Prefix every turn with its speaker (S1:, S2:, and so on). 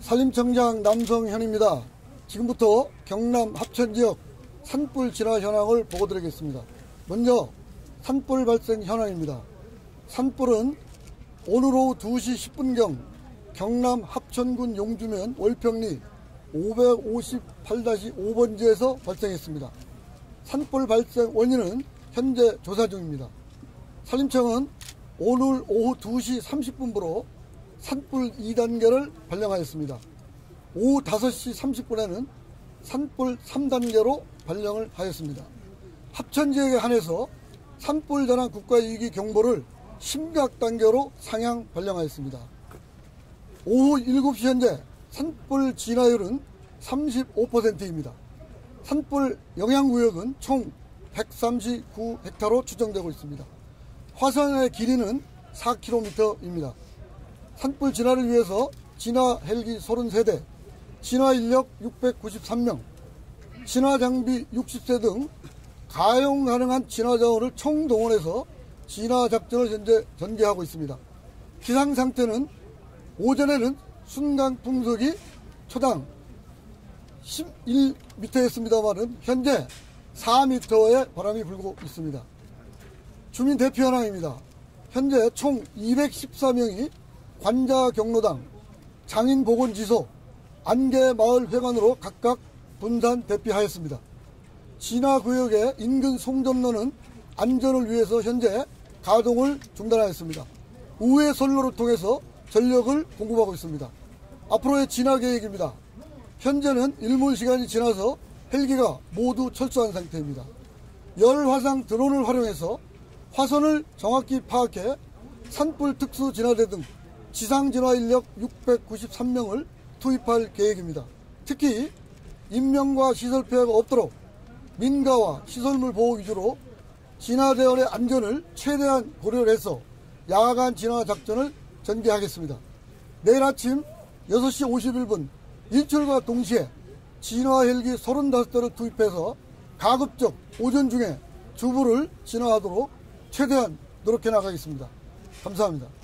S1: 산림청장 남성현입니다. 지금부터 경남 합천지역 산불 진화 현황을 보고드리겠습니다. 먼저 산불 발생 현황입니다. 산불은 오늘 오후 2시 10분경 경남 합천군 용주면 월평리 558-5번지에서 발생했습니다. 산불 발생 원인은 현재 조사 중입니다. 산림청은 오늘 오후 2시 30분부로 산불 2단계를 발령하였습니다. 오후 5시 30분에는 산불 3단계로 발령을 하였습니다. 합천지역에 한해서 산불 전환 국가이기 경보를 심각 단계로 상향 발령하였습니다. 오후 7시 현재 산불 진화율은 35%입니다. 산불 영향구역은 총 139헥타로 추정되고 있습니다. 화산의 길이는 4km입니다. 산불 진화를 위해서 진화 헬기 33대, 진화 인력 693명, 진화 장비 60대 등 가용 가능한 진화 자원을 총동원해서 진화 작전을 현재 전개하고 있습니다. 기상 상태는 오전에는 순간 풍속이 초당 11m였습니다만은 현재 4m의 바람이 불고 있습니다. 주민 대피 현황입니다. 현재 총 214명이 관자경로당, 장인보건지소, 안개마을회관으로 각각 분산 대피하였습니다. 진화구역의 인근 송전로는 안전을 위해서 현재 가동을 중단하였습니다. 우회 선로를 통해서 전력을 공급하고 있습니다. 앞으로의 진화 계획입니다. 현재는 일몰 시간이 지나서 헬기가 모두 철수한 상태입니다. 열화상 드론을 활용해서 화선을 정확히 파악해 산불 특수 진화대 등 지상 진화 인력 693명을 투입할 계획입니다. 특히 인명과 시설 피해가 없도록 민가와 시설물 보호 위주로 진화대원의 안전을 최대한 고려를 해서 야간 진화 작전을 전개하겠습니다. 내일 아침 6시 51분 일출과 동시에 진화 헬기 35대를 투입해서 가급적 오전 중에 주부를 진화하도록 최대한 노력해 나가겠습니다. 감사합니다.